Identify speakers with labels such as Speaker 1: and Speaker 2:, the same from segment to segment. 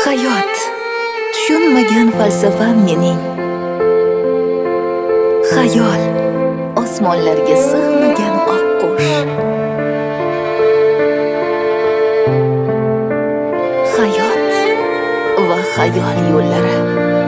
Speaker 1: Hayot tushunmagan falsafam mening. Xayol osmonlarga sig'magan oqqush. Hayot va xayol yo'llari.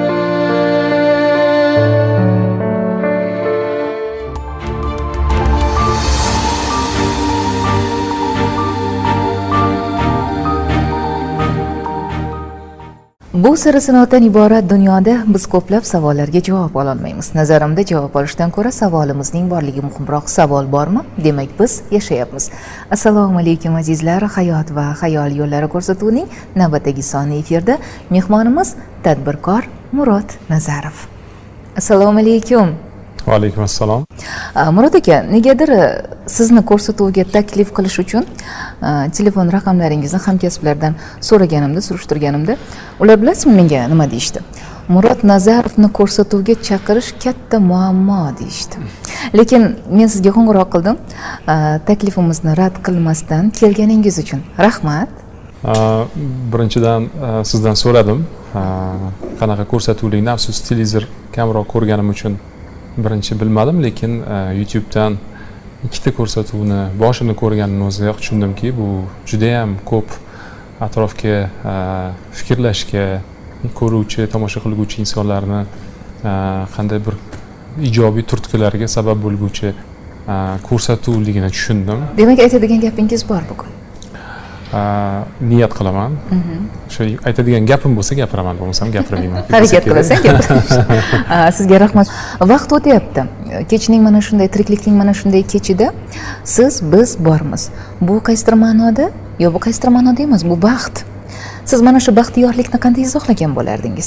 Speaker 1: Bu siri sinovdan iborat dunyoda biz ko'plab savollarga javob ololmaymiz. Nazarimda javob olishdan ko'ra savolimizning borligi muhimroq. Savol bormi? Demak biz yashayapmiz. Assalomu alaykum azizlar. Hayot va xayol yo'llari ko'rsatuvining navbatdagi soni efirda. Mehmonimiz tadbirkor Murod Nazarov. Assalomu alaykum.
Speaker 2: Va alaykum assalom.
Speaker 1: Murod aka, negadir sizni ko'rsatuvga taklif qilish uchun telefon raqamlaringizni hamkasblardan surishtirganimda, ular bilasizmi menga nima deyishdi? Murod Nazarovni ko'rsatuvga chaqirish katta muammo deyishdi. Lekin men sizga qo'ng'iroq qildim, taklifimizni rad qilmasdan kelganingiz uchun. Rahmat.
Speaker 2: Birinchidan sizdan so'radim, qanaqa ko'rsatuvlikni, afsus televizor kamroq ko'rganim uchun birinchi bilmadim, lekin YouTube'dan ikkita ko'rsatuvni boshini ko'rganimning o'zidayoq tushundimki, bu juda ham ko'p atrofga fikrlashga, ko'ruvchi, tomosha qiluvchi insonlarni qanday bir ijobiy turtkilarga sabab bo'lguvchi ko'rsatuvligini tushundim.
Speaker 1: Demak, aytadigan gapingiz bor bugun.
Speaker 2: Niyat qilaman. Shu aytadigan gapim bo'lsa gapiraman, bo'lmasam gapirmayman.
Speaker 1: Harakat qilasan, gapirishga. Sizga rahmat. Vaqt o'tyapti. Kechning mana shunday, tiriklikning mana shunday kechida siz, biz bormiz. Bu qaysidir ma'noda, yo bu qaysidir ma'noda emas, bu baxt. Siz mana shu baxtiyorlikni qanday izohlagan bo'lardingiz?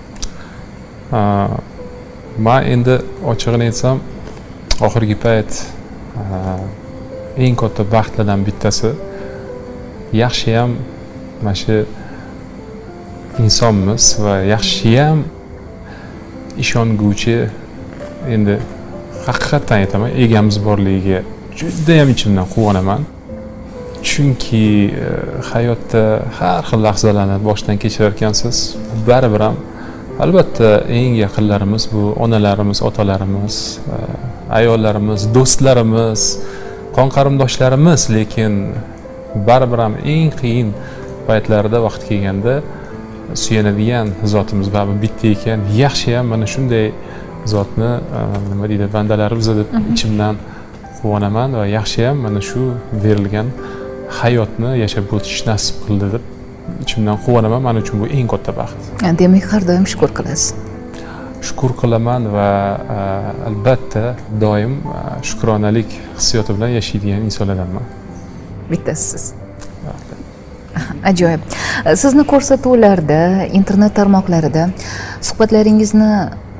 Speaker 2: Men endi ochig'ini aytsam, oxirgi payt eng katta baxtlardan bittasi yaxshiyam mana shu insonmiz va yaxshiyam ishonguvchi, endi haqiqatdan aytaman, egamiz borligiga juda ham ichimdan quvonaman. Chunki hayotda har xil lahzalarni boshdan kechirarkansiz, baribir ham albatta eng yaqinlarimiz bu onalarimiz, otalarimiz, ayollarimiz, do'stlarimiz, qon qarindoshlarimiz, lekin baribir ham eng qiyin paytlarda vaqt kelganda suyanadigan zotimiz baribir bitta ekan. Yaxshi ham mana shunday zotni nima deydi, bandalarimiz deb ichimdan quvonaman va yaxshi ham mana shu berilgan hayotni yashab o'tish nasib qildi deb ichimdan quvonaman. Men uchun bu eng katta baxt.
Speaker 1: Demak, har doim shukr qilasiz.
Speaker 2: Shukr qilaman va albatta doim shukronalik hissiyoti bilan yashaydigan insonlardanman.
Speaker 1: Bittasisiz. Ajoyib. Sizni ko'rsatuvlarda, internet tarmoqlarida suhbatlaringizni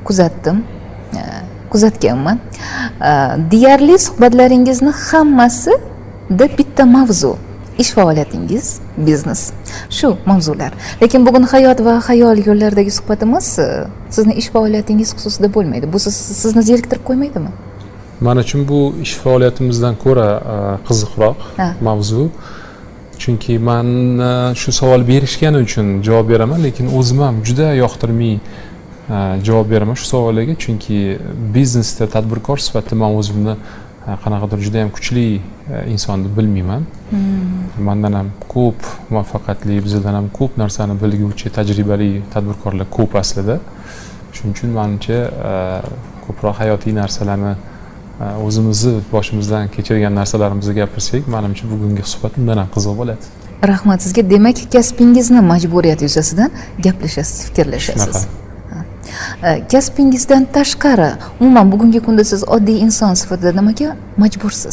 Speaker 1: kuzatganman. Deyarli suhbatlaringizni hammasida bitta mavzu: ish faoliyatingiz, biznes. Shu mavzular. Lekin bugun hayot va xayol yo'llaridagi suhbatimiz sizni ish faoliyatingiz xususida bo'lmaydi. Bu sizni zeriktirib qo'ymaydimi?
Speaker 2: Men uchun bu ish faoliyatimizdan ko'ra qiziqroq mavzu. Chunki men shu savol berishgani uchun javob beraman, lekin o'zim ham juda yoqtirmay javob beraman shu savolga. Chunki biznesda tadbirkor sifatida men o'zimni qanaqadir juda ham kuchli inson deb bilmayman. Mendan ham ko'p muvaffaqiyatli, bizdan ham ko'p narsani bilguvchi, tajribali tadbirkorlar ko'p aslida. Shuning uchun menimcha ko'proq hayotiy narsalarni, o'zimizni boshimizdan kechirgan narsalarimizni gapirsak, menimcha bugungi suhbat undan ham qiziq bo'ladi.
Speaker 1: Rahmat sizga. Demak, kasbingizni majburiyat yuzasidan gaplashasiz, fikrlashasiz. Kasbingizdan tashqari, umuman bugungi kunda siz oddiy inson sifatida nimaga majbursiz?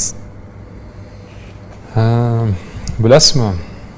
Speaker 2: Bilasizmi?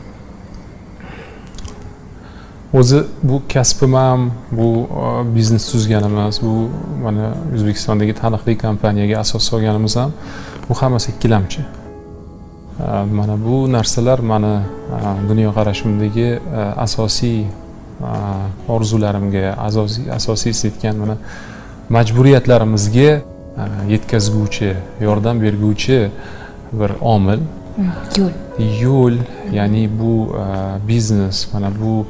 Speaker 2: O'zi bu kasbim ham, bu biznes tuzganimiz, bu mana O'zbekistondagi taniqli kompaniyaga asos solganimiz ham, bu hammasi ikkilamchi. Mana bu narsalar meni dunyoqarashimdagi asosiy orzularimga, asosiy setgan mana majburiyatlarimizga yetkazguvchi, yordam berguvchi bir omil. Yo'l, ya'ni bu biznes, mana bu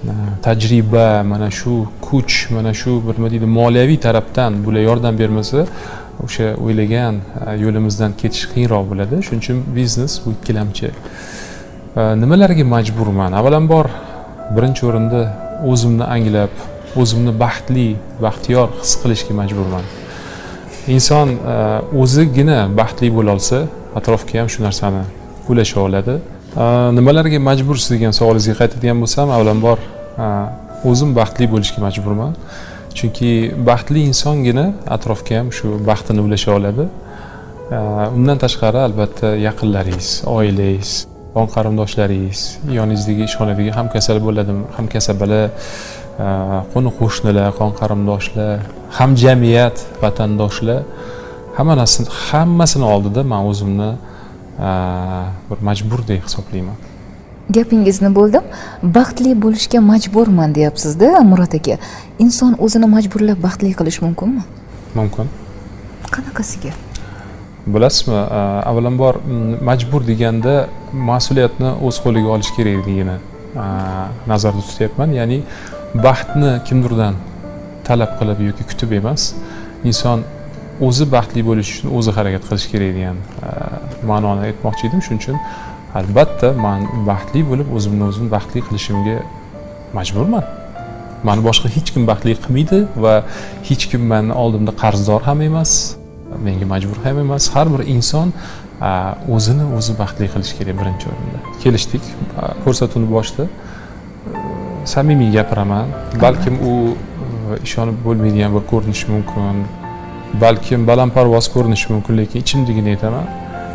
Speaker 2: tajriba, mana shu kuch, mana shu bir nima deydi moliyaviy tarafdan bular yordam bermasa o'sha o'ylagan yo'limizdan ketish qiyinroq bo'ladi. Shuning uchun biznes bu ikkilamchi. Nimalarga majburman? Avvalambor birinchi o'rinda o'zimni anglab, o'zimni baxtli, baxtiyor his qilishga majburman. Inson o'zigina baxtli bo'la olsa, atrofga ham shu narsani ulasha oladi. Nimalarga majbursiz degan savolingizga qaytadigan bo'lsam, avvalambor o'zim baxtli bo'lishga majburman. Chunki baxtli insongina atrofga ham shu baxtini ulasha oladi. Undan tashqari albatta yaqinlaringiz, oilangiz, qon qarindoshlaringiz, yoningizdagi ishxonadagi hamkasal bo'ladimi, hamkasabalar, qo'ni qo'shnilar, qon qarindoshlar, hamjamiyat, vatandoshlar hammasini oldida men o'zimni bir majburdek hisoblayman.
Speaker 1: Gapingizni bo'ldim. Baxtli bo'lishga majburman deyapsiz-da, Murod aka. Inson o'zini majburlab baxtli qilish mumkinmi?
Speaker 2: Mumkin.
Speaker 1: Qanaqasiga?
Speaker 2: Bilasizmi, avvalambor majbur deganda mas'uliyatni o'z qo'liga olish kerakligini nazarda tutyapman. Ya'ni baxtni kimdirdan talab qilib yoki kutib emas, inson o'zi baxtli bo'lish uchun o'zi harakat qilish kerak degan ma'noni aytmoqchi edim. Shuning uchun albatta men baxtli bo'lib o'zimni o'zim baxtli qilishimga majburman. Meni boshqa hech kim baxtli qilmaydi va hech kim meni oldimda qarzdor ham emas, menga majbur ham emas. Har bir inson o'zini o'zi baxtli qilish kerak birinchi o'rinda. Kelishdik, ko'rsatuvni boshida samimiy gapiraman. Balkim u ishonib bo'lmaydigan bir ko'rinishi mumkin. Balkim balandparvoz ko'rinishi mumkin, lekin ichimdagini aytaman.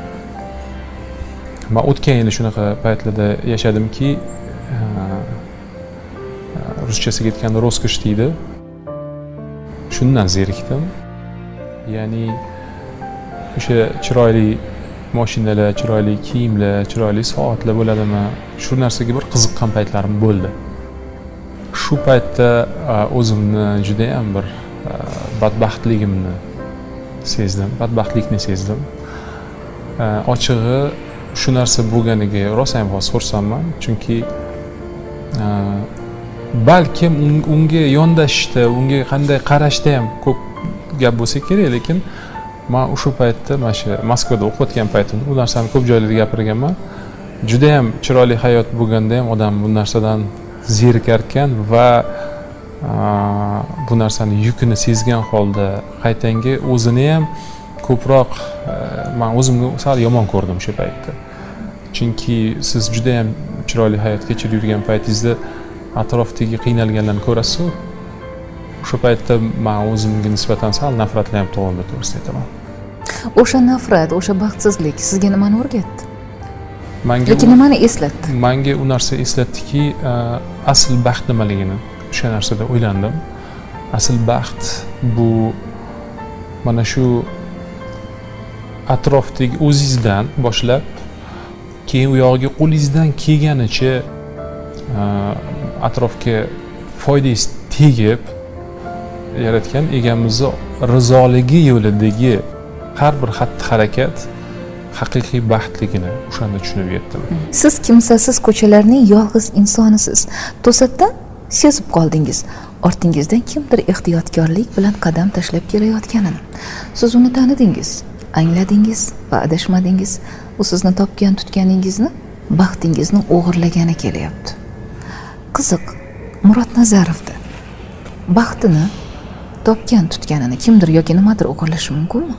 Speaker 2: Men o'tgan yili shunaqa paytlarda yashadimki, ruschasiga aytganda roskosh deydi. Shundan zerikdim. Ya'ni o'sha chiroyli mashinalar, chiroyli kiyimlar, chiroyli soatlar bo'ladimi? Shu narsaga bir qiziqqan paytlarim bo'ldi. Shu paytda o'zimni juda ham bir badbaxtligimni sezdim, badbaxtlikni sezdim. Ochig'i shu narsa bo'lganiga rosa ham xursandman, chunki balkim unga yondashishda, unga qanday qarashda ham ko'p gap bo'lsa kerak, lekin men o'sha paytda mana shu Moskvada o'qiyotgan paytimda bu narsani ko'p joylarda gapirganman. Juda ham chiroyli hayot bo'lganda ham odam bu narsadan zerikar ekan va bu narsani yukini sezgan holda qaytanga o'zini ham ko'proq men o'zimni sal yomon ko'rdim o'sha paytda. Chunki siz juda ham chiroyli hayot kechirib yurgan paytingizda atrofdagi qiynalganlarni ko'rasiz. O'sha paytda men o'zimga nisbatan sal nafratlanib tug'ildi, to'g'risini aytaman.
Speaker 1: O'sha nafrat, o'sha baxtsizlik sizga nimani o'rgatdi? Lekin nimani eslatdi?
Speaker 2: Menga u narsa eslatdiki, asl baxt nimaligini o'sha narsada o'ylandim. Asl baxt bu mana shu atrofdagi o'zingizdan boshlab keyin u yog'iga qo'lingizdan kelganicha atrofga foydangiz tegib yaratgan egamizni rizoligi yo'lidagi har bir xatti-harakat haqiqiy baxtligini o'shanda tushunib yetdim.
Speaker 1: Siz kimsasiz ko'chalarning yolg'iz insonisiz. To'satdan sezib qoldingiz. Ortingizdan kimdir ehtiyotkorlik bilan qadam tashlab kelayotganini. Siz uni tanidingiz, angladingiz va adashmadingiz. U sizni topgan tutganingizni, baxtingizni o'g'irlagani kelyapti. Qiziq, Murod Nazarovda baxtini topgan tutganini kimdir yoki nimadir o'g'irlashi mumkinmi?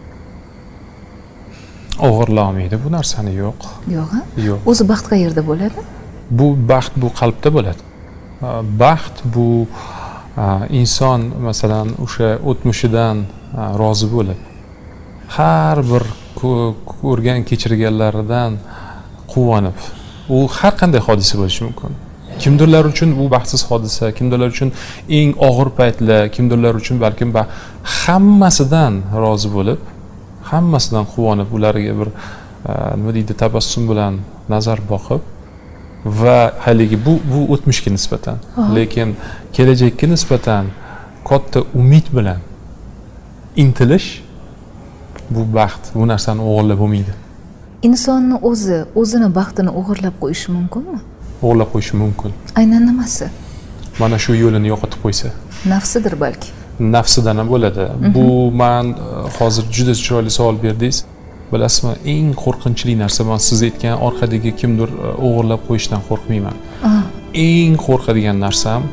Speaker 2: O'g'irlamaydi bu narsani, yo'q.
Speaker 1: Yo'q,
Speaker 2: yo'q.
Speaker 1: O'zi baxt qayerda bo'ladi?
Speaker 2: Bu baxt bu qalbda bo'ladi. Baxt bu inson masalan o'sha o'tmishidan rozi bo'lib, har bir ko'rgan kechirganlaridan quvonib, u har qanday hodisa bo'lishi mumkin. Kimdirlar uchun bu baxtsiz hodisa, kimdirlar uchun eng og'ir paytlar, kimdirlar uchun balkim hammasidan rozi bo'lib, hammasidan quvonib, ularga bir nima deydi, tabassum bilan nazar boqib va haligi bu o'tmishga nisbatan, lekin kelajakka nisbatan katta umid bilan intilish bu baxt. Bu narsani o'g'irlab bo'lmaydi.
Speaker 1: Insonni o'zini baxtini o'g'irlab qo'yishi mumkinmi?
Speaker 2: O'g'irlab qo'yishi mumkin.
Speaker 1: Aynan nimasi?
Speaker 2: mana shu yo'lini yo'qotib qo'ysa.
Speaker 1: Nafsidir balki.
Speaker 2: Nafsidan ham bo'ladi. Bu men hozir juda chiroyli savol berdingiz. Bilasizmi, eng qo'rqinchli narsa men siz aytgan orqadagi kimdir o'g'irlab qo'yishdan qo'rqmayman. Eng qo'rqadigan narsam,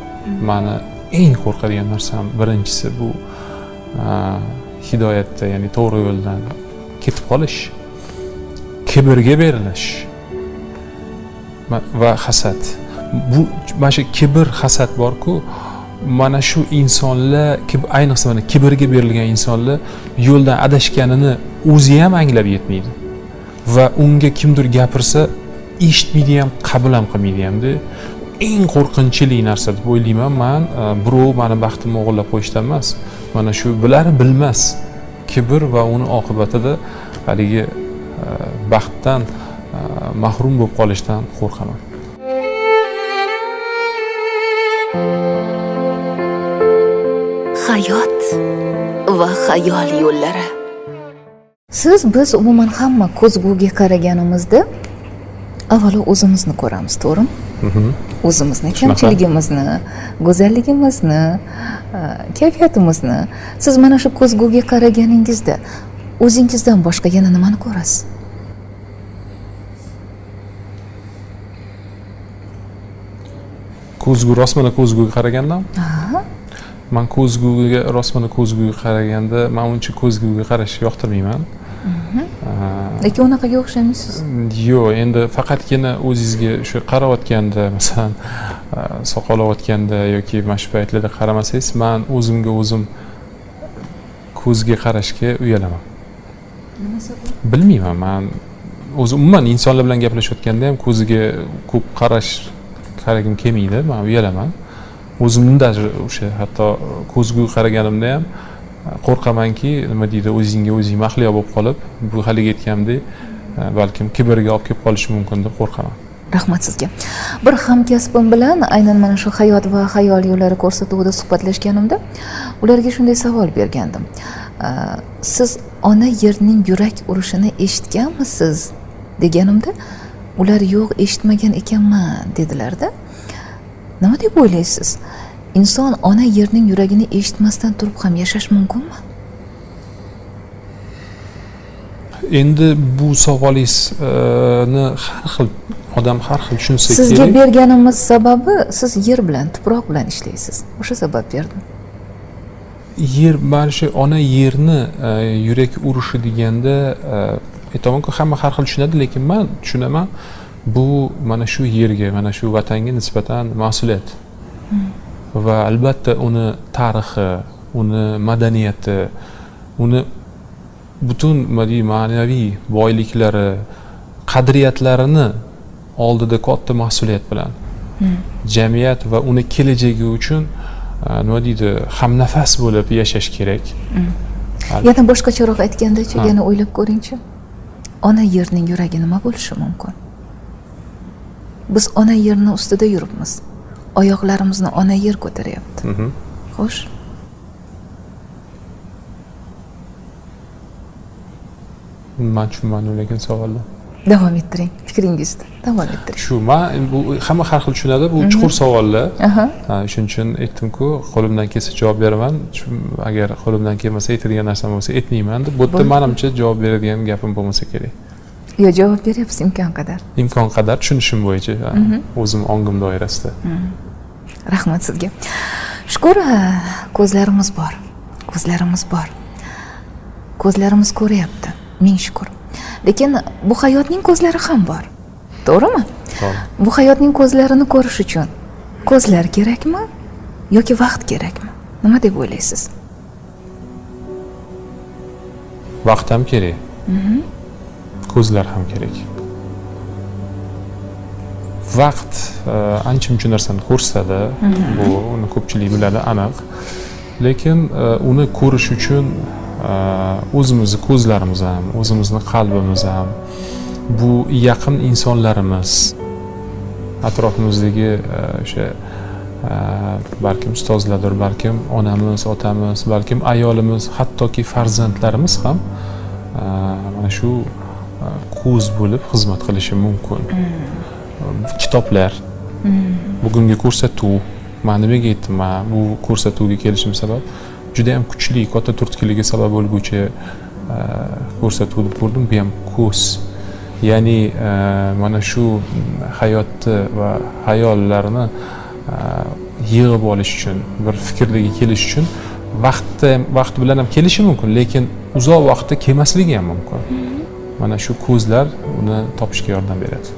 Speaker 2: birinchisi bu hidoyatda, ya'ni to'g'ri yo'ldan ketib qolish, kibrga berilish va hasad. Bu mana shu kibr, hasad bor-ku, mana shu insonlar, ayniqsa mana kibrga berilgan insonlar yo'ldan adashganini o'zi ham anglab yetmaydi va unga kimdir gapirsa eshitmaydi ham, qabul ham qilmaydi hamda. Eng qo'rqinchli narsa deb o'ylayman men, birov meni baxtimni o'g'irlab qo'yishdan emas, mana shu bilmas kibr va uni oqibatida haligi baxtdan mahrum bo'lib qolishdan qo'rqaman.
Speaker 1: Hayot va xayol yo'llari. Biz umuman hamma ko'zguga qaraganimizda avvalo o'zimizni ko'ramiz, to'g'rimi? O'zimizni, kamchiligimizni, go'zalligimizni, kayfiyatimizni. Siz mana shu ko'zguga qaraganingizda o'zingizdan boshqa yana nimani ko'rasiz?
Speaker 2: Rostmana ko'zguga qaragandan? Men rostmana ko'zguga qaraganda, men uncha ko'zguga qarashni yoqtirmayman.
Speaker 1: Lekin unaqaga o'xshamaysiz?
Speaker 2: Yo'q, endi faqatgina o'zingizga shu qarayotganda, masalan, soqol olayotganda yoki mana shu paytlarda qaramasangiz, men o'zimga o'zim ko'zga qarashga uyalaman.
Speaker 1: Nima sabab?
Speaker 2: Bilmayman, men umuman insonlar bilan gaplashayotganda ham ko'ziga ko'p qaragim kelmaydi, men uyalaman. O'zimda o'sha hatto ko'zguga qaraganimda ham qo'rqamanki, nima deydi, o'zingga o'zing mahliyo bo'lib qolib, bu haligi aytgandek, balkim kibrga olib kelib qolishi mumkin deb qo'rqaman.
Speaker 1: Rahmat sizga. Bir hamkasbim bilan aynan mana shu hayot va xayol yo'llari ko'rsatuvida suhbatlashganimda, ularga shunday savol bergandim. Siz ona yerning yurak urishini eshitganmisiz deganimda, ular yo'q, eshitmagan ekanman dedilarda. Nima deb o'ylaysiz? Inson ona yerning yuragini eshitmasdan turib ham yashash mumkinmi?
Speaker 2: Endi bu savolingizni har xil odam har xil tushunsa kerak.
Speaker 1: Sizga berganimiz sababi, siz yer bilan, tuproq bilan ishlaysiz. O'sha sabab berdim.
Speaker 2: Yer, mana shu ona yerni yurak urishi deganda aytamanku, hamma har xil tushunadi, lekin men tushunaman, bu mana shu yerga, mana shu vatanga nisbatan mas'uliyat. Va albatta uni tarixi, uni madaniyati, uni butun ma'naviy boyliklari, qadriyatlarini oldida katta mas'uliyat bilan jamiyat va uni kelajagi uchun nima deydi, hamnafas bo'lib yashash kerak.
Speaker 1: Yana boshqacharoq aytganda-chi, yana o'ylab ko'ring-chi. Ona yerning yuragi nima bo'lishi mumkin? Biz ona yerning ustida yuribmiz. Oyoqlarimizni ona yer ko'taryapti. Xo'sh.
Speaker 2: Men tushunmadim lekin savolni.
Speaker 1: Davom ettiring, fikringizni davom ettiring.
Speaker 2: Shu, men bu hamma har xil tushunadi, bu chuqur savollar. Shuning uchun aytdim-ku, qo'limdan kelsa javob beraman. Agar qo'limdan kelmasa, aytadigan narsam bo'lsa aytmayman deb. Bu yerda menimcha javob beradigan gapim bo'lmasa kerak.
Speaker 1: Yo, javob beryapsiz imkon qadar.
Speaker 2: Imkon qadar tushunishim bo'yicha, o'zim ongim doirasida.
Speaker 1: Rahmat sizga. Shukr, ko'zlarimiz bor. Ko'zlarimiz ko'ryapti. Ming shukr. Lekin bu hayotning ko'zlari ham bor. To'g'rimi?
Speaker 2: To'g'ri.
Speaker 1: Bu hayotning ko'zlarini ko'rish uchun ko'zlar kerakmi yoki vaqt kerakmi? Nima deb o'ylaysiz?
Speaker 2: Vaqt ham kerak. Ko'zlar ham kerak. Vaqt ancha-muncha narsani ko'rsatadi. Bu uni ko'pchilik biladi, aniq. Lekin uni ko'rish uchun o'zimizni ko'zlarimiz ham, o'zimizni qalbimiz ham, bu yaqin insonlarimiz, atrofimizdagi o'sha balkim ustozlardir, balkim onamiz, otamiz, balkim ayolimiz, hattoki farzandlarimiz ham mana shu ko'z bo'lib xizmat qilishi mumkin. Kitoblar, bugungi ko'rsatuv, man nimaga aytdim, man bu ko'rsatuvga kelishim sabab juda ham kuchli, katta turtkiliga sabab bo'lguvchi ko'rsatuvni ko'rdim. Bu ham ko'z. Ya'ni mana shu hayotni va xayollarni yig'ib olish uchun, bir fikrlarga kelish uchun vaqt bilan ham kelishi mumkin, lekin uzoq vaqtda kelmasligi ham mumkin. Mana shu ko'zlar uni topishga yordam beradi.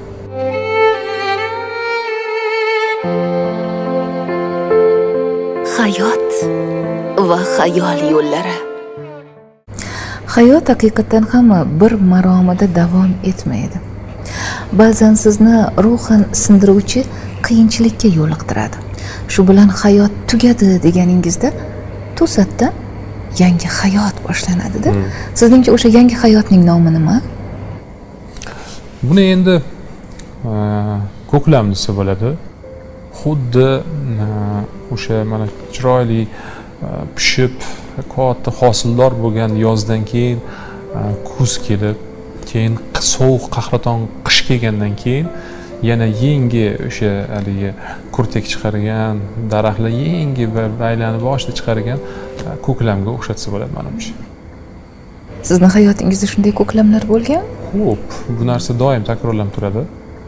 Speaker 1: Hayot va xayol yo'llari. Hayot haqiqatan ham bir maromida davom etmaydi. Ba'zan sizni ruhan sindiruvchi qiyinchilikka yo'liqtiradi. Shu bilan hayot tugadi deganingizda to'satdan yangi hayot boshlanadi-da. Sizningcha o'sha yangi hayotning nomi nima?
Speaker 2: Buni endi ko'klam desa bo'ladi. Xuddi o'sha mana chiroyli pishib katta hosildor bo'lgan yozdan keyin kuz kelib, keyin sovuq qahraton qish kelgandan keyin yana yangi o'sha haligi kurtek chiqargan daraxtlar yangi baylanib boshida chiqargan ko'klamga o'xshatsa bo'ladi menimcha.
Speaker 1: Sizni hayotingizda shunday ko'klamlar bo'lgan?
Speaker 2: Xo'p, bu narsa doim takrorlanib turadi.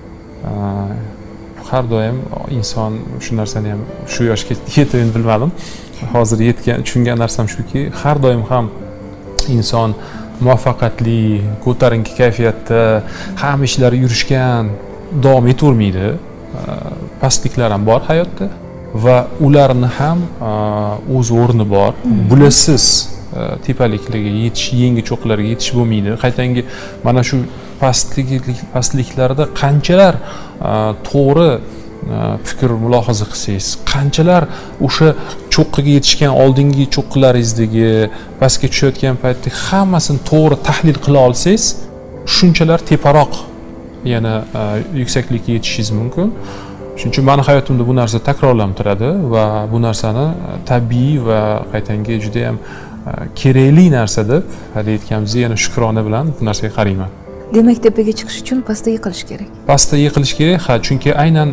Speaker 2: Har doim inson shu narsani ham shu yoshga yetib bilmadim. Hozir tushungan narsam shuki, har doim ham inson muvaffaqiyatli, ko'tarinki kayfiyatda hamma ishlari yurishgan davom etavermaydi. Pastliklar ham bor hayotda va ularni ham o'z o'rni bor. Bularsiz tepaliklarga yetish, yangi cho'qqilarga yetish bo'lmaydi. Qaytangi mana shu pastliklarda qanchalar to'g'ri fikr mulohaza qilsangiz, qanchalar o'sha cho'qqiga yetishgan oldingi cho'qqilarizdagi pastga tushayotgan paytda hammasini to'g'ri tahlil qila olsangiz, shunchalar teparoq yana yuksaklikka yetishingiz mumkin. Shuning uchun meni hayotimda bu narsa takrorlanib turadi va bu narsani tabiiy va qaytangi juda ham kerakli narsa deb aytganimizda yana shukrona bilan bu narsaga qarayman.
Speaker 1: Demak, tepaga chiqish uchun pastda yiqilish kerak.
Speaker 2: Pastda yiqilish kerak, chunki aynan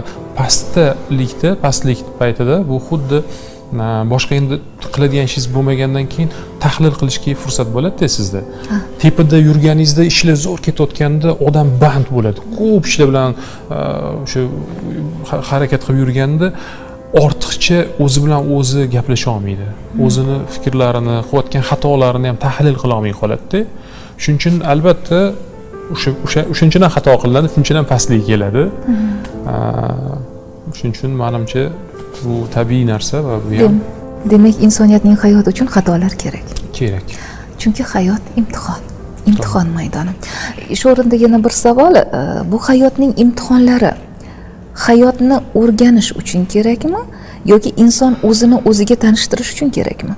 Speaker 2: pastlik paytida bu xuddi boshqa endi qiladigan ishingiz bo'lmagandan keyin tahlil qilishga fursat bo'ladi-da sizda. Tepada yurganingizda ishlar zo'r ketayotganda odam band bo'ladi. Ko'p ishlar bilan o'sha harakat qilib yurganda ortiqcha o'zi bilan o'zi gaplasha olmaydi. O'zini fikrlarini, qilayotgan xatolarini ham tahlil qila olmay qoladi-da. Shuning uchun albatta o'shanchadan xato qilinadi, shunchadan pastlik keladi. Shuning uchun menimcha bu tabiiy narsa va bu ham
Speaker 1: demak insoniyatning hayoti uchun xatolar kerak.
Speaker 2: Kerak.
Speaker 1: Chunki hayot imtihon maydoni. Shu o'rinda yana bir savol, bu hayotning imtihonlari hayotni o'rganish uchun kerakmi yoki inson o'zini o'ziga tanishtirish uchun kerakmi?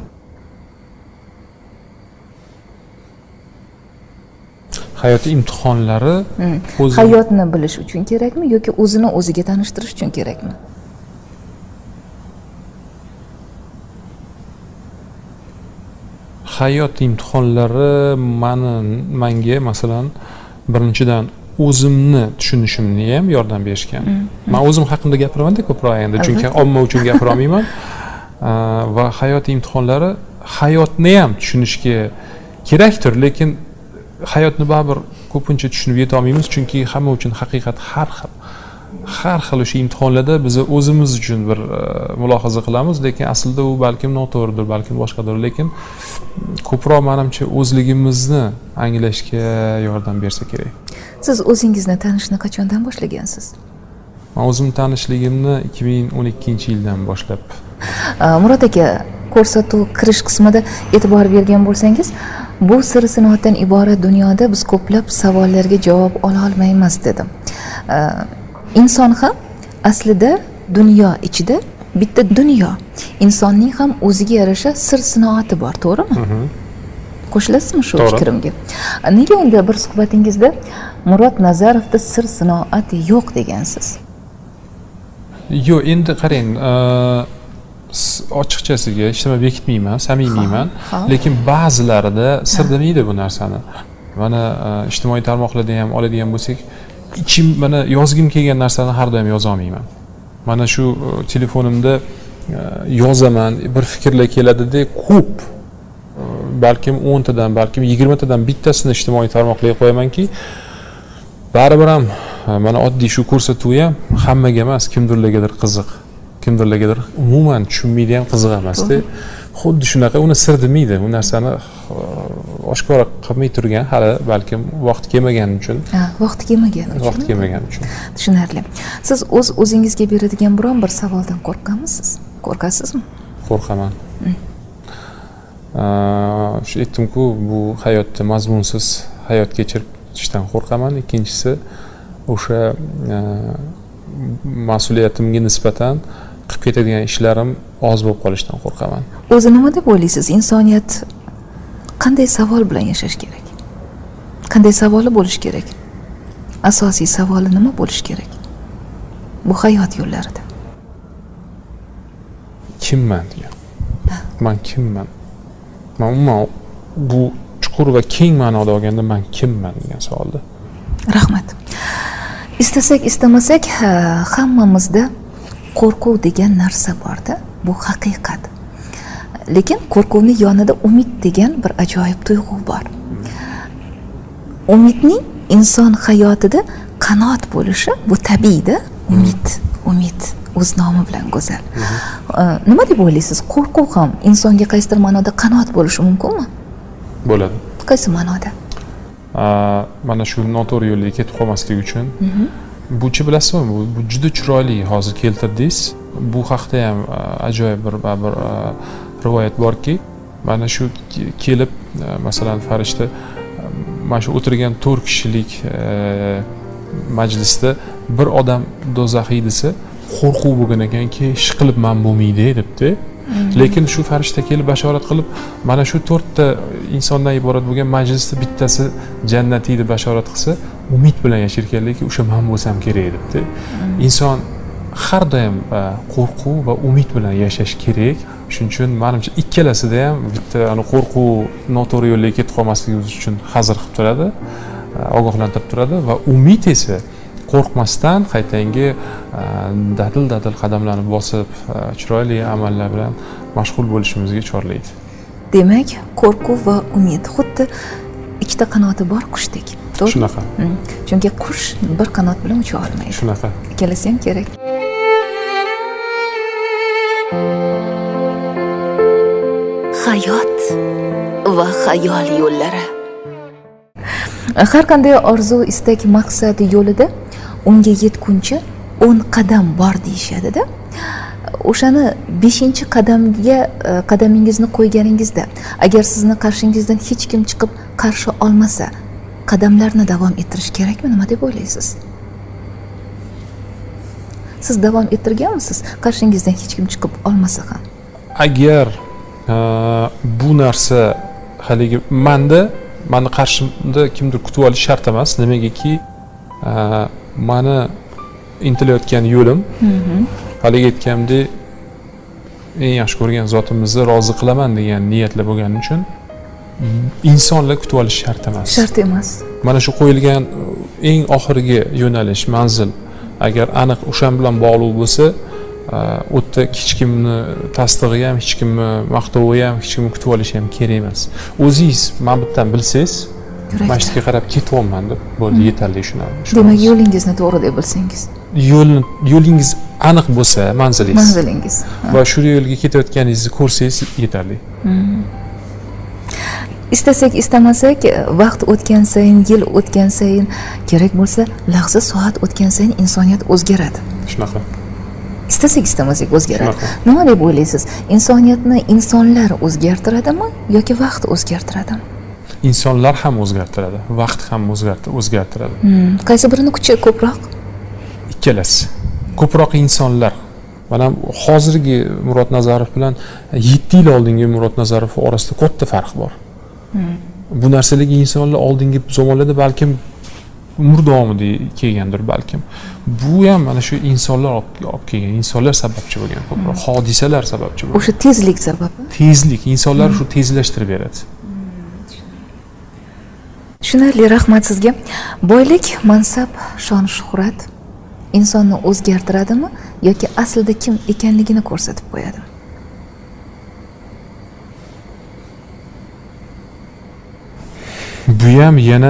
Speaker 2: Hayot imtihonlari
Speaker 1: hayotni bilish uchun kerakmi yoki o'zini o'ziga tanishtirish uchun kerakmi?
Speaker 2: Hayot imtihonlari menga masalan birinchidan o'zimni tushunishimni ham yordam berishgan. Men o'zim haqimda gapiraman-da ko'proq endi, chunki omma uchun gapira olmayman. Va hayot imtihonlari hayotni ham tushunishga kerakdir, lekin hayotni baribir ko'pincha tushunib yeta olmaymiz, chunki hamma uchun haqiqat har xil o'sha imtihonlarda biz o'zimiz uchun bir mulohaza qilamiz, lekin aslida u balkim noto'g'ridir, balkim boshqadir, lekin ko'proq menimcha o'zligimizni anglashga yordam bersa kerak.
Speaker 1: Siz o'zingizni tanishni qachondan boshlagansiz?
Speaker 2: Men o'zimni tanishligimni 2012-yildan boshlab.
Speaker 1: Murod aka, ko'rsatuv kirish qismida e'tibor bergan bo'lsangiz, bu sir sinoatdan iborat dunyoda biz ko'plab savollarga javob ola olmaymiz dedim. Inson ham aslida dunyo ichida bitta dunyo. Insonning ham o'ziga yarasha sir sinoati bor, to'g'rimi? Qo'shilasizmi shu fikrimga? Nega unda bir suhbatingizda Murod Nazarovda sir sinoat yo'q degansiz?
Speaker 2: Yo'q, endi qarang, ochiqchasiga ishtima bekitmayman, samimiyman, lekin ba'zilarida sir demaydi bu narsani. Mana ijtimoiy tarmoqlarda ham oladigan bo'lsak, ichim mana yozgim kelgan narsani har doim yoza olmayman. mana shu telefonimda yozaman, bir fikrlar keladida ko'p, balkim 10 tadan, balkim 20 tadan bittasini ijtimoiy tarmoqlarga qo'yamanki, baribir ham mana oddiy shu ko'rsatuv ham hammaga emas, kimdirlargadir qiziq, kimdirlargadir umuman tushunmaydi ham, qiziq emasda. Xuddi shunaqa uni sir demaydi, u narsani oshkora qilmay turgan, hali balkim vaqt kelmagani uchun.
Speaker 1: Vaqt kelmagani uchun.
Speaker 2: Vaqt kelmagani uchun.
Speaker 1: Tushunarli. Siz o'zingizga beradigan biron bir savoldan qo'rqamisiz? Qo'rqasizmi?
Speaker 2: Qo'rqaman. Shu aytdim-ku, bu hayotda mazmunsiz hayot kechirishdan qo'rqaman. Ikkinchisi o'sha mas'uliyatimga nisbatan qilib ketadigan ishlarim oz bo'lib qolishidan qo'rqaman.
Speaker 1: O'zi nima deb o'ylaysiz? Insoniyat qanday savol bilan yashash kerak? Qanday savoli bo'lish kerak? Asosiy savoli nima bo'lish kerak? Bu hayot yo'llarida.
Speaker 2: Kimman degan. Men kimman? Men umuman bu chuqur va keng ma'noda olganda men kimman degan savolda.
Speaker 1: Rahmat. Istasak istamasak hammamizda qo'rquv degan narsa borda, bu haqiqat. Lekin qo'rquvning yonida umid degan bir ajoyib tuyg'u bor. Umidning inson hayotida qanot bo'lishi bu tabiiyda, umid o'z nomi bilan go'zal. Nima deb o'ylaysiz? Qo'rquv ham insonga qaysidir ma'noda qanot bo'lishi mumkinmi?
Speaker 2: Bo'ladi.
Speaker 1: Qaysi ma'noda?
Speaker 2: Mana shu noto'g'ri yo'lga ketib qolmaslik uchun bu-chi bilasizmi, bu juda chiroyli hozir keltirdingiz. Bu haqda ham ajoyib bir rivoyat borki, mana shu kelib masalan farishta mana shu o'tirgan 4 kishilik majlisda bir odam do'zaxiy desa, qo'rquv bo'lgan ekanki, ish qilib men bo'lmaydi debdi. Lekin shu farishta kelib bashorat qilib, mana shu 4 ta insondan iborat bo'lgan majlisda bittasi jannatiy deb bashorat qilsa, umid bilan yashar ekanligi, o'sha men bo'lsam kerak debdi. Inson har doim qo'rquv va umid bilan yashash kerak. Shuning uchun menimcha ikkalasida ham bitta qo'rquv noto'g'ri yo'lga ketib qolmasligimiz uchun hazır qilib turadi, ogohlantirib turadi va umid esa qo'rqmasdan qaytangi dadil qadamlarni bosib, chiroyli amallar bilan mashg'ul bo'lishimizga chorlaydi.
Speaker 1: Demak, qo'rquv va umid xuddi ikkita qanoti bor qushdek. To'g'ri?
Speaker 2: Shunaqa.
Speaker 1: Chunki qush bir qanot bilan ucha olmaydi.
Speaker 2: Shunaqa.
Speaker 1: Ikkalasi ham kerak. Hayot va xayol yo'llari. Har qanday orzu, istak, maqsad yo'lida unga yetguncha 10 qadam bor deyishadi-da. O'shani 5-qadamingizni qo'yganingizda, agar sizni qarshingizdan hech kim chiqib qarshi olmasa, qadamlarni davom ettirish kerakmi? Nima deb o'ylaysiz? Siz davom ettirganmisiz, qarshingizdan hech kim chiqib olmasa ham?
Speaker 2: Agar bu narsa haligi meni qarshimda kimdir kutib olish shart emas. Nimagaki meni intilayotgan yo'lim, haligi aytganimdek, eng yaxshi ko'rgan zotimizni rozi qilaman degan niyatlar bo'lgani uchun insonlar kutib olish shart emas.
Speaker 1: Shart emas.
Speaker 2: Mana shu qo'yilgan eng oxirgi yo'nalish, manzil agar aniq o'shan bilan bog'liq bo'lsa, u yerda hech kimni tasdig'i ham, hech kimni maqtovi ham, hech kimni kutib olishi ham kerak emas. O'zingiz men bittan bilsangiz, masjidga qarab ketyapman deb bo'ldi, yetarli shuna.
Speaker 1: Demak, yo'lingizni to'g'ri deb bilsangiz.
Speaker 2: Yo'lingiz aniq bo'lsa, manzilingiz va shu yo'lga ketayotganingizni ko'rsangiz yetarli.
Speaker 1: Istasak istamasak, vaqt o'tgan sayin, yil o'tgan sayin, kerak bo'lsa, lahza soat o'tgan sayin insoniyat o'zgaradi.
Speaker 2: Shunaqa.
Speaker 1: Istasak istamasak o'zgaradi. Nima deb o'ylaysiz? Insoniyatni insonlar o'zgartiradimi yoki vaqt o'zgartiradimi?
Speaker 2: Insonlar ham o'zgartiradi, vaqt ham o'zgartiradi.
Speaker 1: Qaysi birini kuchi ko'proq?
Speaker 2: Ikkalasi. Ko'proq insonlar. Mana hozirgi Murod Nazarov bilan 7 yil oldingi Murod Nazarov orasida katta farq bor. Bu narsalarga insonlar oldingi zamonlarda balkim umr davomida kelgandir balkim. Bu ham mana shu insonlar olib kelgan, insonlar sababchi bo'lgan ko'proq, hodisalar sababchi bo'lgan.
Speaker 1: O'sha tezlik sababi.
Speaker 2: Tezlik, insonlar shu tezlashtirib beradi.
Speaker 1: Tushunarli, rahmat sizga. Boylik, mansab, shon-shuhrat insonni o'zgartiradimi yoki aslida kim ekanligini ko'rsatib qo'yadi?
Speaker 2: Bu ham yana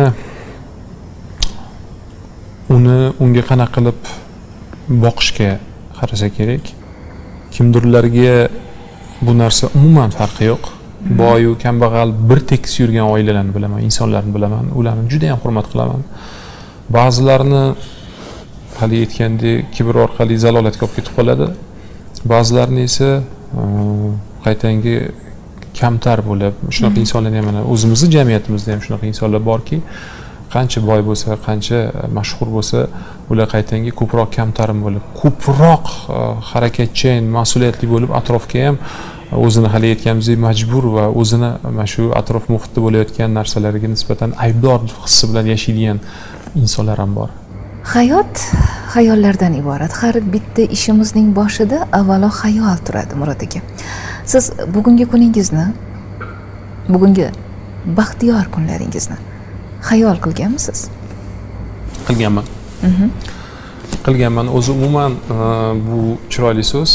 Speaker 2: unga qanaqa qilib boqishga qarasa kerak. Kimdirlarga bu narsa umuman farqi yo'q. Boyu kambag'al bir tekis yurgan oilalarni bilaman, insonlarni bilaman, ularni juda ham hurmat qilaman. Ba'zilarini hali aytgandek kibr orqali zalolatga olib ketib qoladi. Ba'zilarini esa qaytangi kamtar bo'lib, shunaqa insonlar ham mana o'zimizning jamiyatimizda ham shunaqa insonlar borki, qancha boy bo'lsa, qancha mashhur bo'lsa, ular qaytangi ko'proq kamtarim bo'lib, ko'proq harakatchan, mas'uliyatli bo'lib, atrofga ham o'zini hali aytganimizdek majbur va o'zini mana shu atrof muhitda bo'layotgan narsalarga nisbatan aybdor hissi bilan yashaydigan insonlar ham bor.
Speaker 1: Hayot xayollardan iborat. Har bitta ishimizning boshida avvalo xayol turadi, Murod aka. Siz bugungi kuningizni, bugungi baxtiyor kunlaringizni xayol qilganmisiz?
Speaker 2: Qilganman. Qilganman. O'zi umuman bu chiroyli so'z.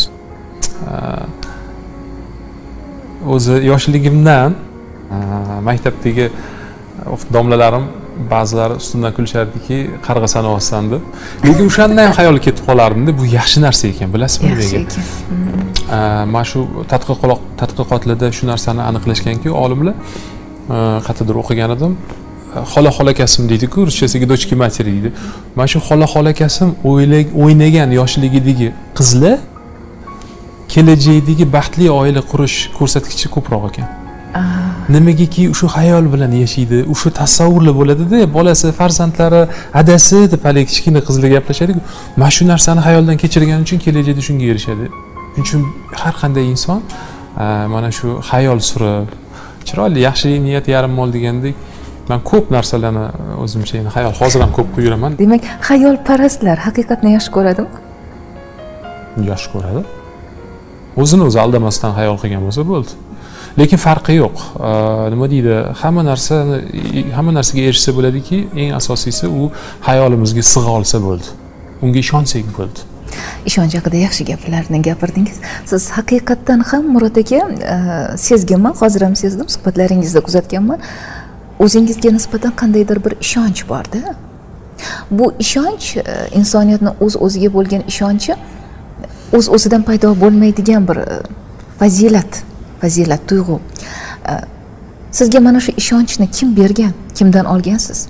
Speaker 2: O'zi yoshligimdan maktabdagi domlalarim ba'zilari ustimdan kulishardiki, qarg'a sanayapsan deb. Lekin o'shanda ham xayol ketib qolardim-da, bu yaxshi narsa ekan, bilasizmi nega? Mana shu tadqiqotlarda shu narsani aniqlashganki, olimlar qayerdadir o'qigan edim. Xola-xolakasim deydi-ku, ruschasiga dochki materi deydi. Mana shu xola-xolakasim o'ynagan yoshligidagi qizlar kelajakdagi baxtli oila qurish ko'rsatkichi ko'proq ekan. Nimagaki shu xayol bilan yashaydi, shu tasavvurlar bo'ladi-da, bolasi, farzandlari, adasi deb hali kichkina qizlar gaplashadi-ku. Mana shu narsani xayoldan kechirgani uchun kelajakda shunga erishadi. Shuning uchun har qanday inson mana shu xayol surib, chiroyli yaxshi niyat yarim mol degandek, men ko'p narsalarni o'zimcha endi xayol hozir ham ko'p quyuraman.
Speaker 1: Demak, xayolparastlar haqiqatni yaxshi ko'radimi?
Speaker 2: Yaxshi ko'radi. O'zini o'zi aldamasdan xayol qilgan bo'lsa bo'ldi. Lekin farqi yo'q. Nima deydi? Hamma narsaga erishsa bo'ladiki, eng asosiysi u hayolimizga sig'a olsa bo'ldi. Unga ishonsak bo'ldi.
Speaker 1: Ishonch haqida yaxshi gaplarni gapirdingiz. Siz haqiqatdan ham Murod aka, sezganman, hozir ham sezdim, suhbatlaringizda kuzatganman. O'zingizga nisbatan qandaydir bir ishonch bor-da. Bu ishonch insoniyatning o'z-o'ziga bo'lgan ishonchi o'z-o'zidan paydo bo'lmaydigan bir fazilat tuyg'u. Sizga mana shu ishonchni kim bergan, kimdan olgansiz?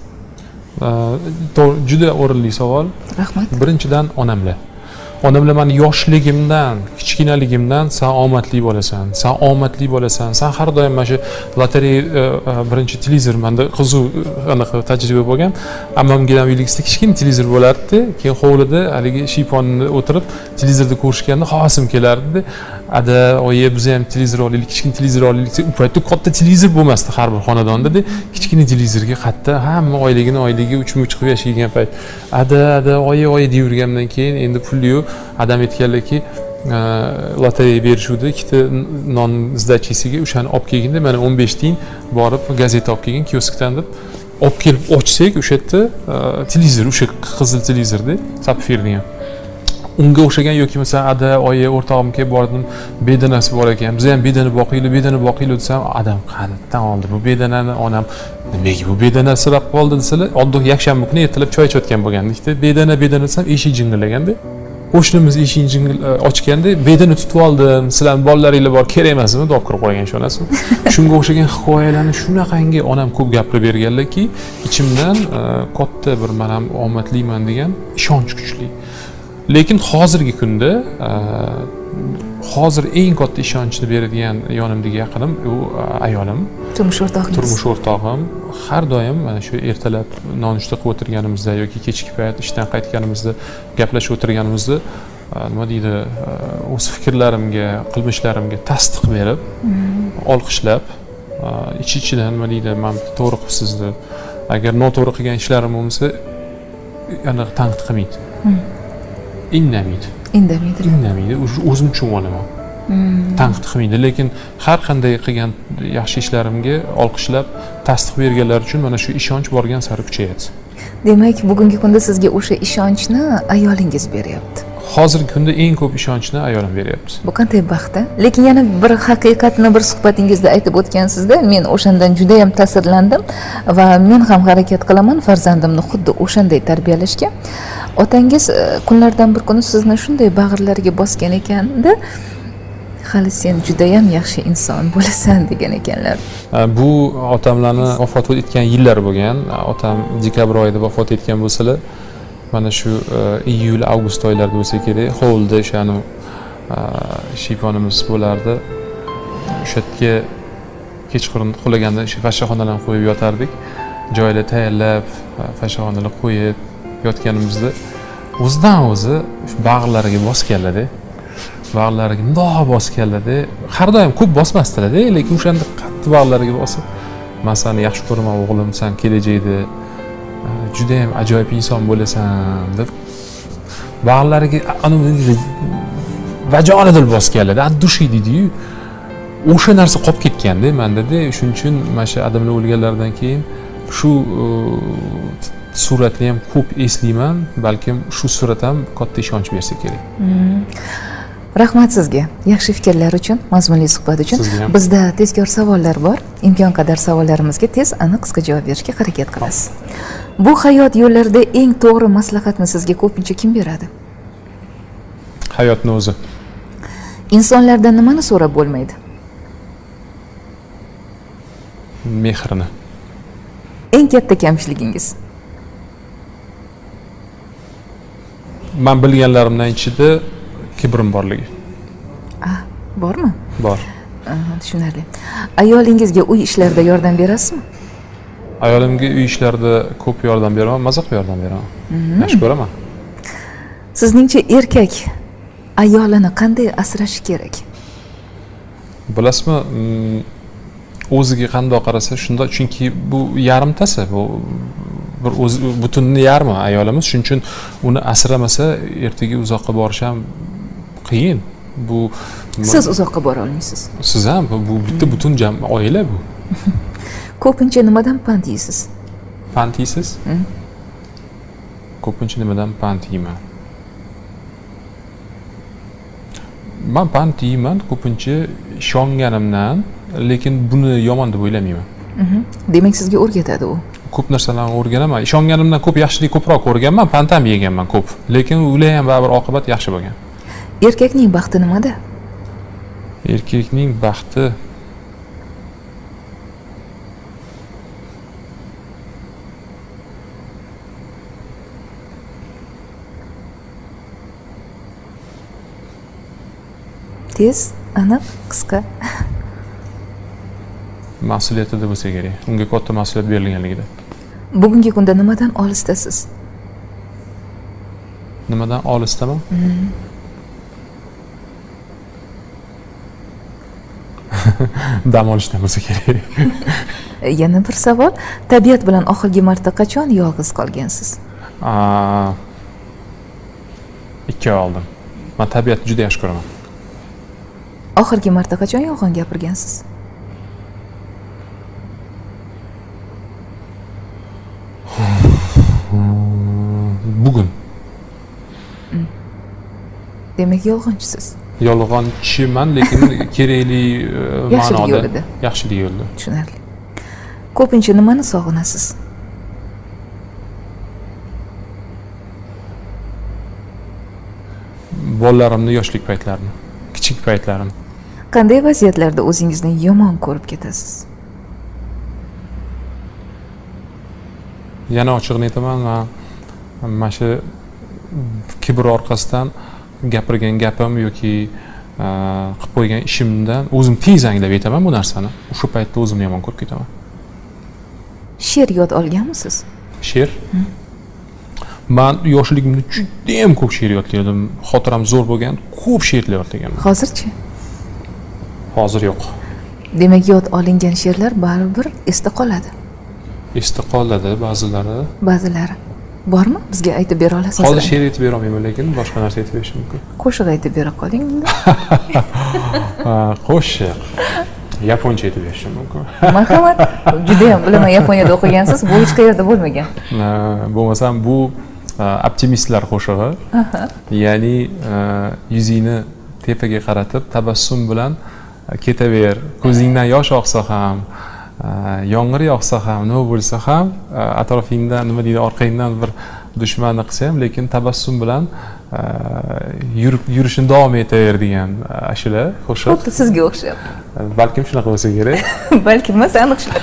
Speaker 2: Juda o'rinli savol.
Speaker 1: Rahmat.
Speaker 2: Birinchidan onamlar. Onamlar meni yoshligimdan, kichkinaligimdan sen omadli bo'lasan, sen har doim mana shu lotereya birinchi televizor menda qiziq anaqa tajriba bo'lgan. Ammamga ham uyligida kichkina televizor bo'lardi. Keyin hovlida haligi shiyponni o'tirib televizorda ko'rishganda havasim kelardi. Ada, oyi, biz ham televizor olaylik, kichkina televizor olaylik. U paytda katta televizor bo'lmasdi har bir xonadonda-da. Kichkina televizorga qatta hamma oyligi uchmuch qilib yashaygan payt. Ada, oyi deb yurgandan keyin endi pul yo'q. Adam aytganlarki, lotereya berishuvdi, ikkita non zdachisiga o'shani olib kelganda, mana 15 tiyin borib gazeta olib kelgan kioskdan deb olib kelib ochsak, o'sha yerda televizor, o'sha qizil televizorda sapfir degan. Unga o'xshagan yoki masalan, ada, oyi, o'rtog'im kelib bordim, bedanasi bor ekan. Biz ham bedana boqiylik desam, adam qandan oldi bu bedanani? Onam nimaga bu bedana sirab qoldi desalar, oddiy yakshanba kuni ertalab choy ichayotgan bo'lgandikda, bedana desam, eshik jingillaganda. Qo'shnimiz eshikni ochganda bedani tutib oldim, sizlarning bolalaringiz bor, kerak emasmi deb kirib qo'ygan ishonasizmi? Shunga o'xshagan hikoyalarni shunaqangi onam ko'p gapirib berganlarki, ichimdan katta bir men ham omadliman degan ishonch kuchli. Lekin hozirgi kunda hozir eng katta ishonchni beradigan yonimdagi yaqinim u ayolim, turmush o'rtog'im. Har doim mana shu ertalab nonushta qilib o'tirganimizda yoki kechki payt ishdan qaytganimizda gaplashib o'tirganimizda nima deydi, o'z fikrlarimga, qilmishlarimga tasdiq berib, olqishlab, ichidan nima deydi, men to'g'ri qilibsiz deb, agar noto'g'ri qilgan ishlarim bo'lsa, yana tanqid qilmaydi. Indamaydi. O'zim uchun olaman. Tanqid qilmaydi, lekin har qanday qilgan yaxshi ishlarimga olqishlab, tasdiq berganlar uchun mana shu ishonch borgan sari kuchayadi.
Speaker 1: Demak, bugungi kunda sizga o'sha ishonchni ayolingiz beryapti.
Speaker 2: hozirgi kunda eng ko'p ishonchni ayolim beryapti.
Speaker 1: Bu qanday baxt, lekin yana bir haqiqatni bir suhbatingizda aytib o'tgansizda, men o'shandan juda ham ta'sirlandim va men ham harakat qilaman farzandimni xuddi o'shanday tarbiyalashga. Otangiz kunlardan bir kuni sizni shunday bag'irlariga bosgan ekanda, hali sen juda ham yaxshi inson bo'lasan degan ekanlar.
Speaker 2: Bu otamlarni vafot etgan yillar bo'lgan. Otam dekabr oyida vafot etgan bo'lsalar, mana shu iyul avgust oylarida bo'lsa kerak, hovlida o'shani shiyponimiz bo'lardi. O'sha yerga kechqurun uxlaganda o'sha fashxonalarni qo'yib yotardik. Joylar tayyorlab, fashxonalar qo'yib yotganimizda o'zidan o'zi bag'irlariga bosganlar-da. Bag'irlariga mundoq bosganlar-da. Har doim ko'p bosmasdilar-da, lekin o'shanda qattiq bag'irlariga bosib, "Men seni yaxshi ko'raman o'g'lim, sen kelajakda juda ham ajoyib inson bo'lasan" deb bag'irlariga bajonidil bosganlar-da. Addushi deydi-yu. O'sha narsa qolib ketganda menda-da, shuning uchun mana shu odamlar o'lganlaridan keyin shu suratni ham ko'p eslayman, balkim shu surat ham katta ishonch bersa kerak.
Speaker 1: Rahmat sizga, yaxshi fikrlar uchun, mazmunli suhbat uchun. Bizda tezkor savollar bor. Imkon qadar savollarimizga tez, aniq, qisqa javob berishga harakat qilasiz. Bu hayot yo'llarida eng to'g'ri maslahatni sizga ko'pincha kim beradi?
Speaker 2: Hayotning o'zi.
Speaker 1: Insonlardan nimani so'rab bo'lmaydi?
Speaker 2: Mehrni.
Speaker 1: Eng katta kamchiligingiz?
Speaker 2: Men bilganlarimdan ichida kibrim borligi.
Speaker 1: Bormi?
Speaker 2: Bor.
Speaker 1: Tushunarli. Ayolingizga uy ishlarida yordam berasizmi?
Speaker 2: Ayolimga uy ishlarida ko'p yordam beraman, maza qilib yordam beraman. Yaxshi ko'raman.
Speaker 1: Sizningcha erkak ayolini qanday asrashi kerak?
Speaker 2: Bilasizmi, o'ziga qanday qarasa shunda, chunki bu yarimtasi, bu bir o'z butunni yarmi ayolimiz, shuning uchun uni asramasa ertaga uzoqqa borish ham qiyin. Bu
Speaker 1: siz uzoqqa bora olmaysiz.
Speaker 2: Siz ham bu bitta butun oila bu.
Speaker 1: Ko'pincha nimadan pand yeysiz?
Speaker 2: Pand yeysiz? Ko'pincha nimadan pand yeyman? Men pand yeyman ko'pincha ishonganimdan, lekin buni yomon deb o'ylamayman.
Speaker 1: Demak sizga o'rgatadi u.
Speaker 2: Ko'p narsalarni o'rganaman. Ishonganimdan ko'p yaxshilik ko'proq o'rganman, pand ham yeganman ko'p. Lekin ular ham baribir oqibat yaxshi bo'lgan.
Speaker 1: Erkakning baxti nimada?
Speaker 2: Erkakning baxti
Speaker 1: tez, aniq, qisqa.
Speaker 2: Mas'uliyatida bo'lsa kerak. Unga katta mas'uliyat berilganligida.
Speaker 1: Bugungi kunda nimadan olisdasiz?
Speaker 2: Nimadan olisdaman? Dam olishdan bo'lsa kerak.
Speaker 1: Yana bir savol, tabiat bilan oxirgi marta qachon yolg'iz qolgansiz?
Speaker 2: 2 oy oldin. Men tabiatni juda yaxshi ko'raman.
Speaker 1: Oxirgi marta qachon yolg'on gapirgansiz?
Speaker 2: Bugun.
Speaker 1: Demak yolg'onchisiz.
Speaker 2: Yolg'onchiman, lekin kerakli ma'noda yaxshilik yo'lida.
Speaker 1: Tushunarli. Ko'pincha nimani sog'inasiz?
Speaker 2: Bolalarimni yoshlik paytlarini, kichik paytlarim.
Speaker 1: Qanday vaziyatlarda o'zingizni yomon ko'rib ketasiz?
Speaker 2: Yana ochig'ini aytaman, mana shu kibr orqasidan gapirgan gapim yoki qilib qo'ygan ishimdan o'zim tez anglab yetaman bu narsani. O'sha paytda o'zimni yomon ko'rib ketaman.
Speaker 1: She'r yod olganmisiz?
Speaker 2: She'r? Men yoshligimda juda ham ko'p she'r yodladim. Xotiram zo'r bo'lgan, ko'p she'rlar yodlaganman.
Speaker 1: Hozirchi?
Speaker 2: Hozir yo'q.
Speaker 1: Demak, yod olingan she'rlar baribir esda qoladi.
Speaker 2: Esda qoladi ba'zilari.
Speaker 1: Ba'zilari. Bormi? Bizga aytib bera olasizmi?
Speaker 2: Hozir she'r aytib bera olmayman, lekin boshqa narsa aytib berishim mumkin.
Speaker 1: Qo'shiq aytib bera qoling.
Speaker 2: Qo'shiq. Yaponcha aytib berishim mumkin.
Speaker 1: Marhamat. Juda ham bilaman, Yaponiyada o'qigansiz, bu hech qayerda bo'lmagan.
Speaker 2: Bo'lmasam bu optimistlar qo'shig'i. Ya'ni yuzingni tepaga qaratib tabassum bilan ketaver, ko'zingdan yosh oqsa ham, yomg'ir yog'sa ham, nima bo'lsa ham, atrofingdan nima deydi, orqangdan bir dushmanni qilsa ham, lekin tabassum bilan yurishni davom etaver degan ashula, qo'shiq.
Speaker 1: Xuddi sizga o'xshab.
Speaker 2: Balkim shunaqa bo'lsa kerak.
Speaker 1: Balki emas, aniq shunaqa.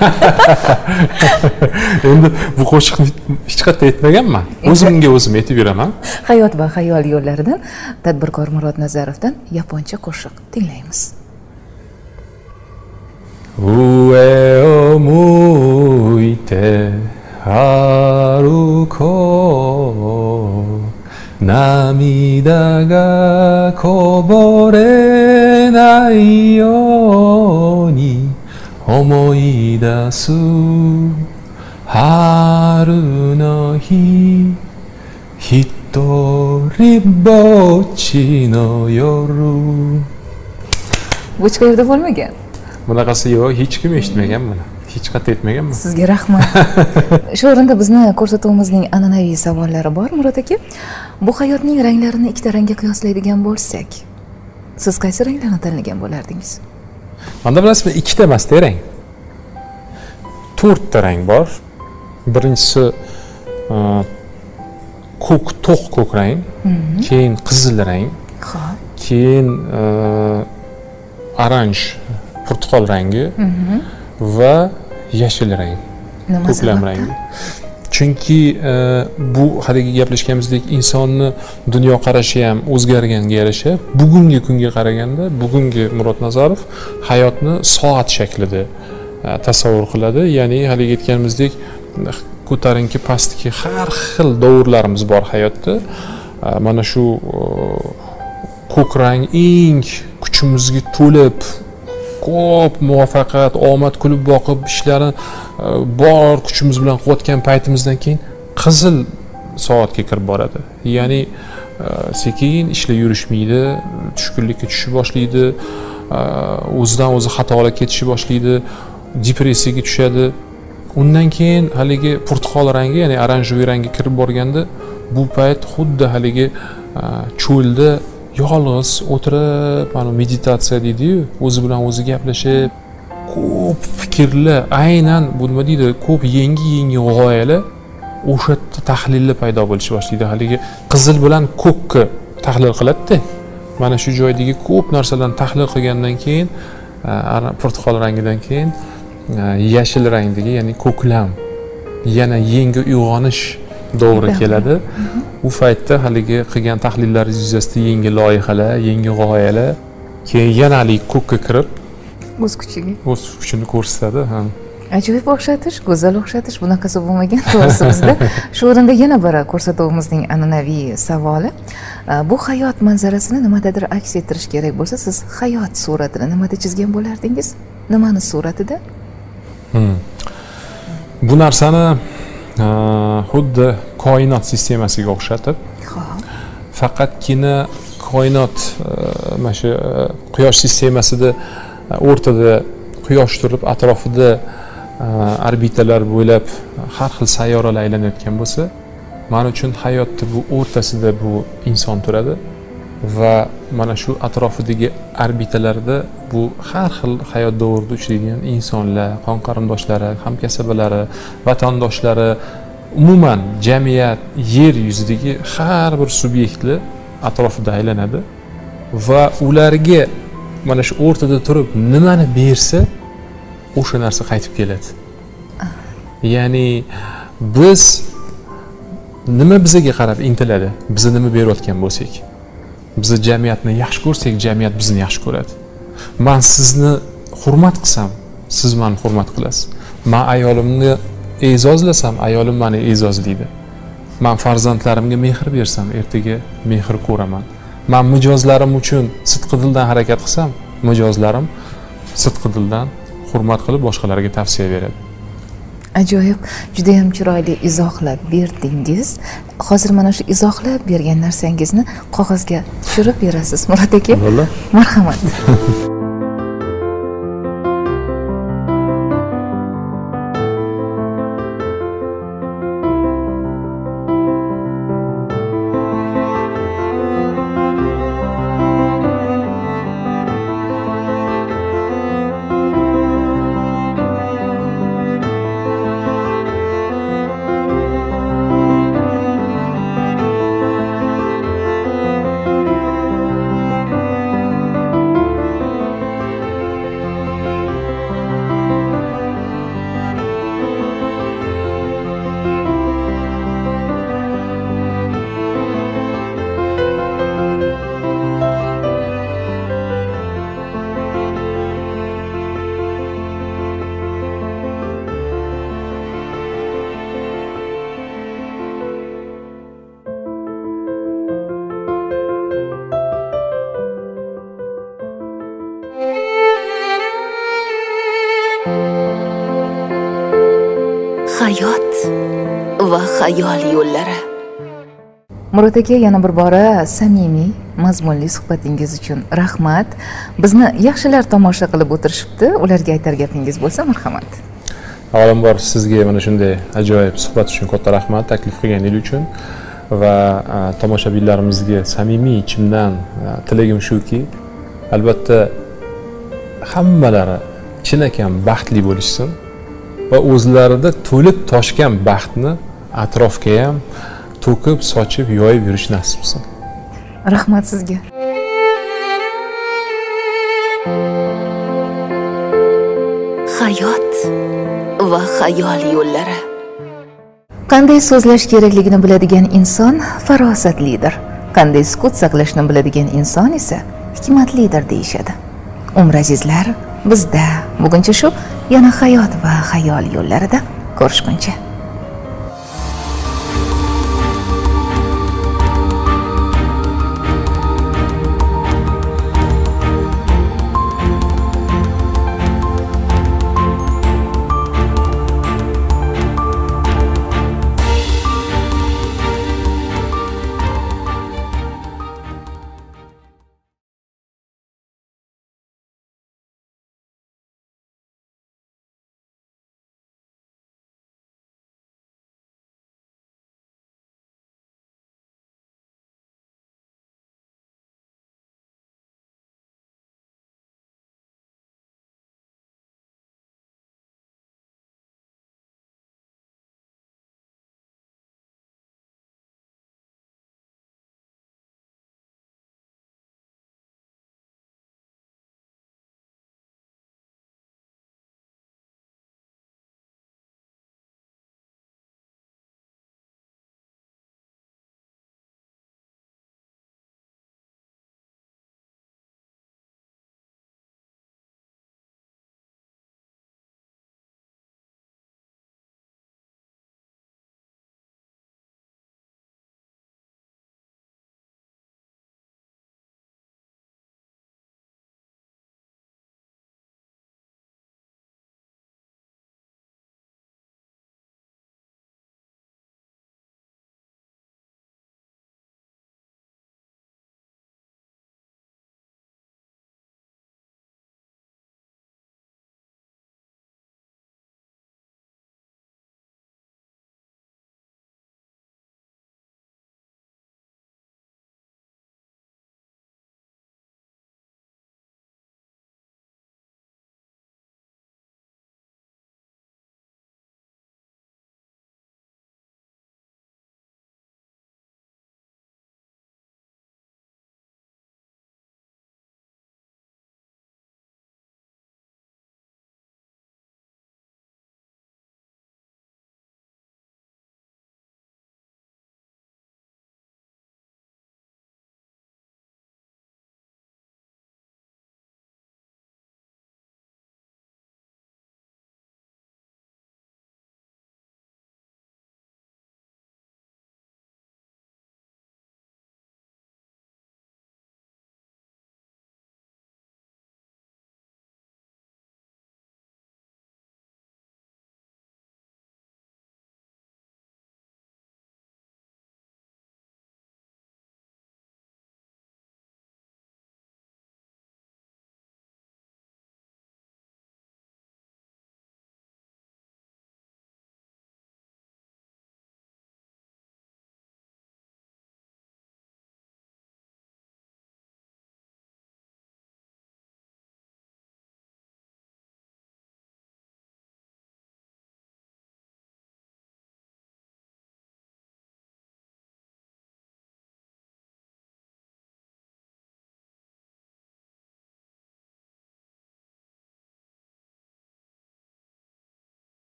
Speaker 2: Endi bu qo'shiqni hech qayerda aytmaganman. O'zimga o'zim aytib yuraman.
Speaker 1: Hayot va xayol yo'llaridan tadbirkor Murod Nazarovdan yaponcha qo'shiq tinglaymiz.
Speaker 2: 上を向いて歩こう涙がこぼれないように思い出す春の日一人ぼっちの夜
Speaker 1: Bu chiqarda bo'lmagan.
Speaker 2: Bunaqasi yo'q, hech kim eshitmagan buni. Hech qayerda aytmaganman.
Speaker 1: Sizga rahmat. Shu o'rinda bizni ko'rsatuvimizning an'anaviy savollari bor, Murod aka. Bu hayotning ranglarini ikkita rangga qiyoslaydigan bo'lsak, siz qaysi ranglarni tanlagan bo'lardingiz?
Speaker 2: Manda bilasizmi, ikkita emas, rang. 4 ta rang bor. Birinchisi to'q ko'k rang, keyin qizil rang, keyin oranj, portqol rangi va yashil rang, ko'klam rangi. Chunki bu haligi gaplashganimizdek insonni dunyoqarashi ham o'zgarganga yarasha bugungi kunga qaraganda bugungi Murod Nazarov hayotni soat shaklida tasavvur qiladi. Ya'ni haligi aytganimizdek ko'tarinki pastki har xil davrlarimiz bor hayotda. Mana shu ko'k rang eng kuchimizga to'lib ko'p muvaffaqiyat, omad kulib boqib ishlarni bor kuchimiz bilan qilayotgan paytimizdan keyin qizil soatga kirib boradi. Ya'ni sekin ishlar yurishmaydi, tushkunlikka tushib boshlaydi, o'zidan o'zi xatolar ketishni boshlaydi, depressiyaga tushadi. Undan keyin haligi portqol rangi, ya'ni oranjoviy rangga kirib borganda bu payt xuddi haligi cho'lda yolg'iz o'tirib, mana meditatsiya deydi-yu, o'zi bilan o'zi gaplashib, ko'p fikrlar, aynan bu nima deydi, ko'p yangi g'oyalar o'sha yerda tahlillar paydo bo'lish boshlaydi. Haligi qizil bilan ko'kni tahlil qiladi-da. Mana shu joydagi ko'p narsalarni tahlil qilgandan keyin, portqol rangidan keyin yashil rangdagi, ya'ni ko'klam, yana yangi uyg'onish davri keladi. U paytda haligi qilgan tahlillaringiz yuzasidan yangi loyihalar, yangi g'oyalar, keyin yana haligi ko'kka kirib
Speaker 1: o'z
Speaker 2: kuchini ko'rsatadi.
Speaker 1: Ajoyib o'xshatish, go'zal o'xshatish, bunaqasi bo'lmagan to'g'risi bizda. Shu o'rinda yana bir ko'rsatuvimizning an'anaviy savoli. Bu hayot manzarasini nimadadir aks ettirish kerak bo'lsa, siz hayot suratini nimada chizgan bo'lardingiz? Nimani suratida?
Speaker 2: Bu narsani xuddi koinot sistemasiga o'xshatib, faqatgina koinot mana shu quyosh sistemasida o'rtada quyosh turib, atrofida orbitalar bo'ylab har xil sayyoralar aylanayotgan bo'lsa, men uchun hayotda bu o'rtasida bu inson turadi va mana shu atrofidagi orbitalarda bu har xil hayot davrida uchraydigan insonlar, qon qarindoshlari, hamkasblari, vatandoshlari, umuman jamiyat, yer yuzidagi har bir subyektlar atrofida aylanadi va ularga mana shu o'rtada turib nimani bersa, o'sha narsa qaytib keladi. Ya'ni biz nima bizga qarab intiladi, biz nima berayotgan bo'lsak, biz jamiyatni yaxshi ko'rsak, jamiyat bizni yaxshi ko'radi. Men sizni hurmat qilsam, siz meni hurmat qilasiz. Men ayolimni e'zozlasam, ayolim meni e'zozlaydi. Men farzandlarimga mehr bersam, ertaga mehr ko'raman. Men mijozlarim uchun sidqidildan harakat qilsam, mijozlarim sidqidildan hurmat qilib boshqalarga tavsiya beradi.
Speaker 1: Ajoyib, juda ham chiroyli izohlab berdingiz. Hozir mana shu izohlab bergan narsangizni qog'ozga tushirib berasiz, Murod aka. Marhamat.
Speaker 3: hayot va xayol yo'llari.
Speaker 1: Murod aka, yana bir bora samimiy, mazmunli suhbatingiz uchun rahmat. Bizni yaxshilar tomosha qilib o'tirishibdi. Ularga aytar gapingiz bo'lsa, marhamat.
Speaker 2: Avvalambor sizga mana shunday ajoyib suhbat uchun katta rahmat, taklif qilganingiz uchun va tomoshabinlarimizga samimiy ichimdan tilagim shuki, albatta hammalari chinakam baxtli bo'lishsin va o'zlarida to'lib toshgan baxtni atrofga ham to'kib, sochib, yoyib yurish nasib qilsin.
Speaker 1: Rahmat sizga.
Speaker 3: Hayot va xayol yo'llari.
Speaker 1: Qanday so'zlash kerakligini biladigan inson farosatlidir. Qanday sukut saqlashni biladigan inson esa hikmatlidir deyishadi. Umr azizlar, bizda buguncha shu, yana hayot va xayol yo'llarida ko'rishguncha.